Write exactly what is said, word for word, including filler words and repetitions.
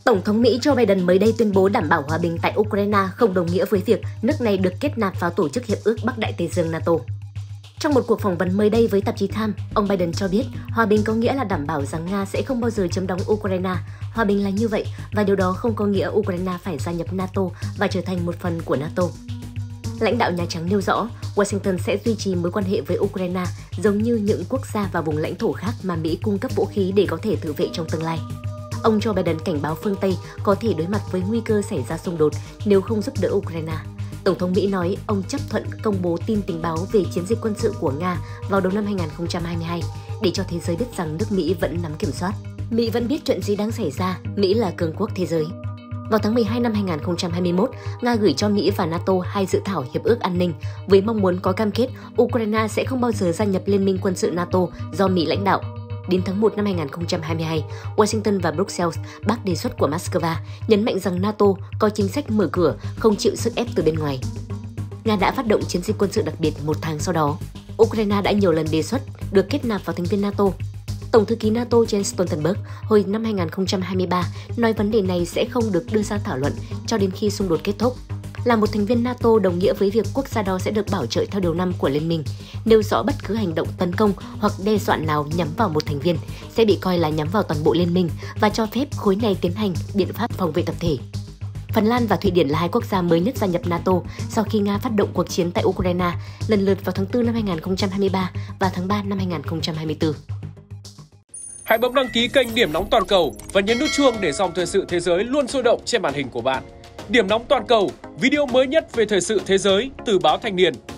Tổng thống Mỹ Joe Biden mới đây tuyên bố đảm bảo hòa bình tại Ukraine không đồng nghĩa với việc nước này được kết nạp vào Tổ chức Hiệp ước Bắc Đại Tây Dương NATO. Trong một cuộc phỏng vấn mới đây với tạp chí Time, ông Biden cho biết hòa bình có nghĩa là đảm bảo rằng Nga sẽ không bao giờ chiếm đóng Ukraine. Hòa bình là như vậy và điều đó không có nghĩa Ukraine phải gia nhập NATO và trở thành một phần của NATO. Lãnh đạo Nhà Trắng nêu rõ, Washington sẽ duy trì mối quan hệ với Ukraine giống như những quốc gia và vùng lãnh thổ khác mà Mỹ cung cấp vũ khí để có thể tự vệ trong tương lai. Ông Joe Biden cảnh báo phương Tây có thể đối mặt với nguy cơ xảy ra xung đột nếu không giúp đỡ Ukraine. Tổng thống Mỹ nói ông chấp thuận công bố tin tình báo về chiến dịch quân sự của Nga vào đầu năm hai nghìn không trăm hai mươi hai để cho thế giới biết rằng nước Mỹ vẫn nắm kiểm soát. Mỹ vẫn biết chuyện gì đang xảy ra, Mỹ là cường quốc thế giới. Vào tháng mười hai năm hai nghìn không trăm hai mươi mốt, Nga gửi cho Mỹ và NATO hai dự thảo hiệp ước an ninh với mong muốn có cam kết Ukraine sẽ không bao giờ gia nhập Liên minh quân sự NATO do Mỹ lãnh đạo. Đến tháng một năm hai nghìn không trăm hai mươi hai, Washington và Brussels bác đề xuất của Moscow, nhấn mạnh rằng NATO có chính sách mở cửa, không chịu sức ép từ bên ngoài. Nga đã phát động chiến dịch quân sự đặc biệt một tháng sau đó. Ukraine đã nhiều lần đề xuất được kết nạp vào thành viên NATO. Tổng thư ký NATO Jens Stoltenberg hồi năm hai nghìn không trăm hai mươi ba nói vấn đề này sẽ không được đưa ra thảo luận cho đến khi xung đột kết thúc. Là một thành viên NATO đồng nghĩa với việc quốc gia đó sẽ được bảo trợ theo điều năm của Liên minh, nêu rõ bất cứ hành động tấn công hoặc đe dọa nào nhắm vào một thành viên sẽ bị coi là nhắm vào toàn bộ Liên minh và cho phép khối này tiến hành biện pháp phòng vệ tập thể. Phần Lan và Thụy Điển là hai quốc gia mới nhất gia nhập NATO sau khi Nga phát động cuộc chiến tại Ukraine lần lượt vào tháng tư năm hai nghìn không trăm hai mươi ba và tháng ba năm hai nghìn không trăm hai mươi tư. Hãy bấm đăng ký kênh Điểm Nóng Toàn Cầu và nhấn nút chuông để dòng thời sự thế giới luôn sôi động trên màn hình của bạn. Điểm Nóng Toàn Cầu, video mới nhất về thời sự thế giới từ báo Thanh niên.